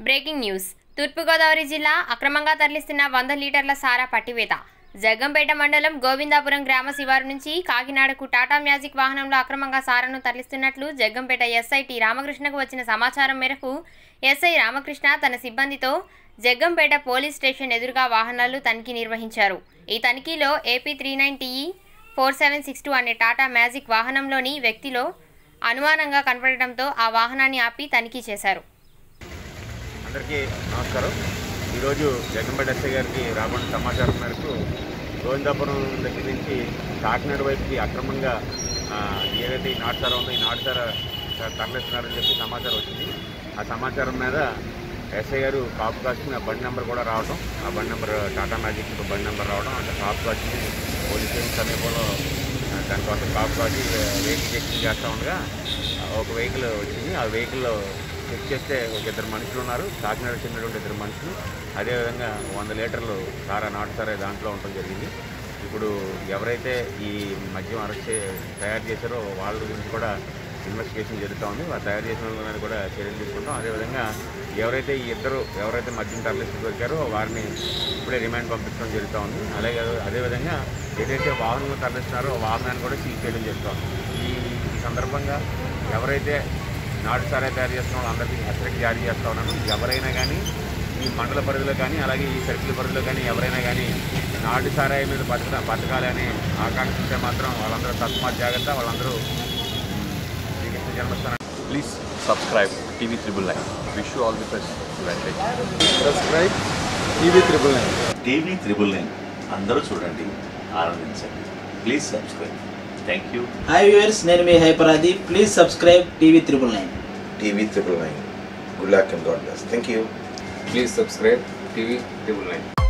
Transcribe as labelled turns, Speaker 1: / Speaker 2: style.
Speaker 1: Breaking news తూర్పుగోదావరి జిల్లా అక్రమంగా తరలిస్తున్న 100 లీటర్ల సారా పట్టివేత జగ్గంపేట మండలం గోవిందాపురం గ్రామ శివారు నుంచి కాకినాడకు టాటా మ్యాజిక్ వాహనంలో అక్రమంగా సారాను తరలిస్తున్నట్లు జగ్గంపేట ఎస్ఐ టి రామకృష్ణకు వచ్చిన సమాచారం మేరకు ఎస్ఐ రామకృష్ణ తన సిబ్బందితో జగ్గంపేట పోలీస్ స్టేషన్ ఎదురుగా వాహనాలు తనిఖీ నిర్వహించారు। ఈ తనిఖీలో AP39TE 4762 అనే టాటా మ్యాజిక్ వాహనంలోని వ్యక్తిలో అనుమానంగా కనపడడంతో ఆ వాహనాన్ని ఆపి తనిఖీ చేశారు।
Speaker 2: అందరికీ నమస్కారం। ఈరోజు జగ్గంపేట ఎస్ఐ గారికి రాబడిన సమాచారం మేరకు గోవిందాపురం దగ్గర నుంచి కాకినాడ వైపుకి అక్రమంగా ఏదైతే ఈ నాటుసారా ఉందో ఈ నాటుసారా తరలిస్తున్నారని చెప్పి సమాచారం వచ్చింది। ఆ సమాచారం మీద ఎస్ఐ గారు కాపు కాసుకుని ఆ బండి నెంబర్ కూడా రావడం, ఆ బండి నెంబర్ టాటా మ్యాజిక్ బండి నెంబర్ రావడం అంటే కాపు కాసుకుని పోలీస్ స్టేషన్ సమీపంలో దానికోసం కాపు కాసి వెహికల్ చెకింగ్ చేస్తూ ఉండగా ఒక వెహికల్ వచ్చింది। ఆ వెహికల్లో చెక్ చేస్తే ఒక ఇద్దరు మనుషులు ఉన్నారు, కాకినాడ చెందినటువంటి ఇద్దరు మనుషులు, అదేవిధంగా 100 లీటర్లు సారా నాటుసారా దాంట్లో ఉండడం జరిగింది। ఇప్పుడు ఎవరైతే ఈ మద్యం తయారు చేశారో వాళ్ళ గురించి కూడా ఇన్వెస్టిగేషన్ జరుగుతూ ఉంది। వాళ్ళు తయారు చేసిన వాళ్ళని కూడా చర్యలు తీసుకుంటాం। అదేవిధంగా ఎవరైతే మద్యం తరలిస్తూ దొరికారో వారిని ఇప్పుడే రిమాండ్ పంపించడం జరుగుతూ ఉంది। అదేవిధంగా ఏదైతే వాహనంలో తరలిస్తున్నారో వాహనాన్ని కూడా సీజ్ చేయడం జరుగుతూ ఉంది। ఈ సందర్భంగా ఎవరైతే నాటు సారా తయారు చేస్తున్న వాళ్ళందరికీ హెచ్చరిక జారీ చేస్తూ ఉన్నాను। ఎవరైనా కానీ ఈ మండల పరిధిలో కానీ అలాగే ఈ సర్కిల్ పరిధిలో కానీ ఎవరైనా కానీ నాటు సారాయి మీద బతకాలని ఆకాంక్షిస్తే మాత్రం వాళ్ళందరూ తస్మాత్ జాగ్రత్త, వాళ్ళందరూ Srikrishna జన్మస్థానం।
Speaker 3: Please subscribe TV999. Wish you all the best.
Speaker 4: Subscribe TV999.
Speaker 5: TV999 అందరూ చూడండి, ఆనందించండి. Please subscribe. Thank you.
Speaker 6: Hi viewers, నేను మీ హైపరాది. Please subscribe TV999.
Speaker 4: TV999. Good luck and God bless. Thank you.
Speaker 3: Please subscribe TV999.